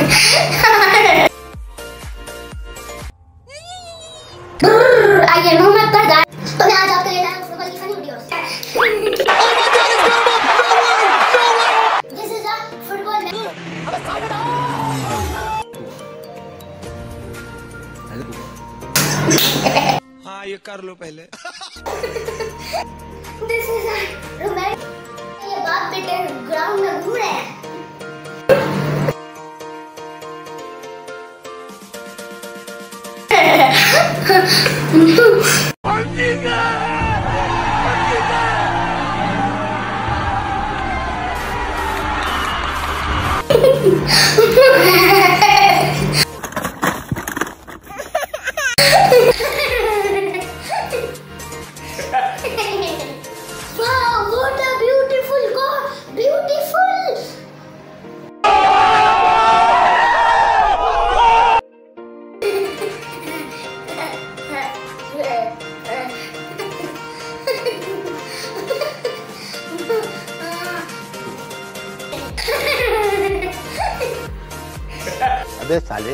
आइए मोहम्मद पardar, तो मैं आज आपके लिए लाया हूं फुटबॉल की funny videos. This is a football match. हाँ ये कर लो पहले। This is a romantic. ये बाप बेटे ग्राउंड में घूम रहे हैं। Wow, what a beautiful goal! Beautiful! अबे साले